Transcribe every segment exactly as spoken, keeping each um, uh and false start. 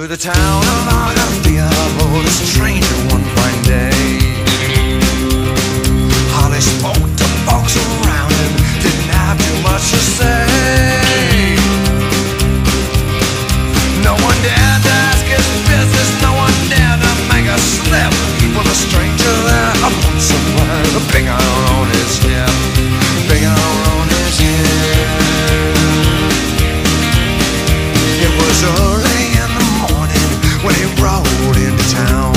Through the town of Arcadia rode a stranger one fine day. Holly spoke to folks around him, didn't have too much to say. No one dared to ask his business, no one dared to make a slip. With a stranger there, up somewhere, a big iron on his hip, big iron on his hip. It was early in the morning when he rode into town.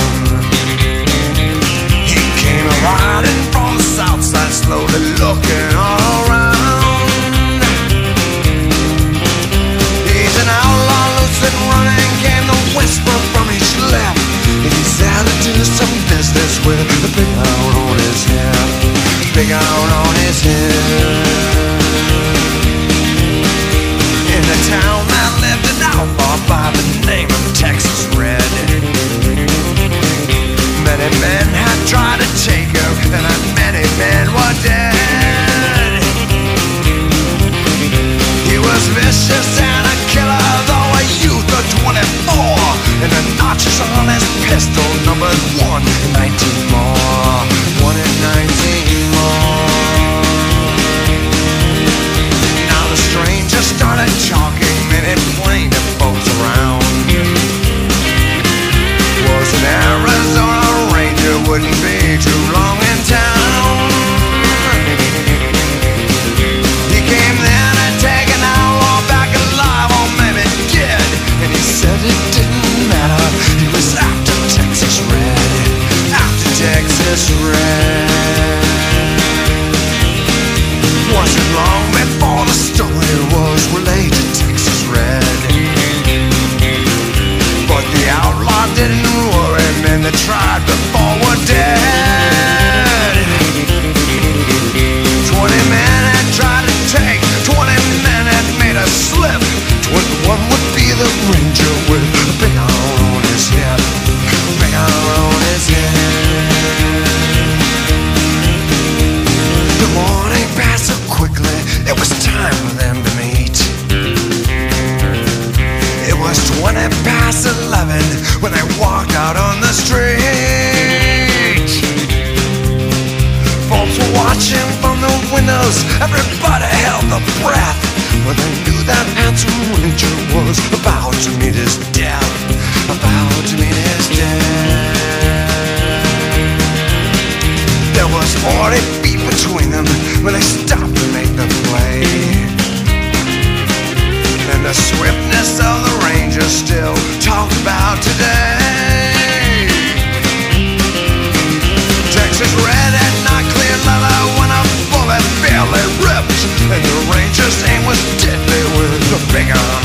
He came riding from the south side, slowly looking all around. He's an outlaw, loose and running, came the whisper from each lip. He's had to do some business with the big iron on his hip, big iron on his hip. In the town that lived an outlaw by the name of Texas Red. Many men had tried to take him, and many men were dead. He was vicious and a killer, though a youth of twenty-four, and the notches on his pistol numbered one and nineteen more, one and nineteen more. Now the stranger started talking, and it plain to folks around. Was an Arizona Ranger, wouldn't be too long in town. He came then and take an outlaw back alive, or maybe dead, and he said it didn't matter. He was after Texas Red, after Texas Red. Wasn't long before the story was relayed to Texas Red, but the outlaw didn't worry. Men that tried before were dead. Twenty men had tried to take, twenty men had made a slip. Twenty-one would be the ranger with a big iron on his hip, big iron on his hip. The morning passed so quickly, it was time for them to meet. It was twenty past eleven when they walked out on the street. Folks were watching from the windows, everybody held their breath, but they knew that handsome ranger was about to meet his death, about to meet his death. There was forty feet between them when they stopped to make the play, and the swiftness of the ranger still talked about today. Texas Red had not clear leather when a bullet barely ripped, and the ranger's aim was deadly with a big iron